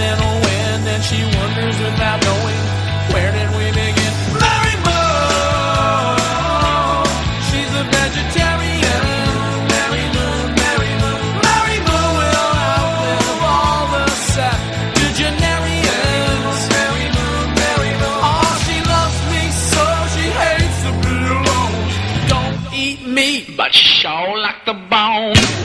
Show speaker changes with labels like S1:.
S1: and when, and she wonders without knowing, where did we begin? Mary Moon, she's a vegetarian. Mary Moon, Mary Moon, Mary Moon will outlive all the septuagenarians. Mary Moon, Mary Moon, oh, she loves me so she hates to be alone. Don't eat meat, but sure like the bone.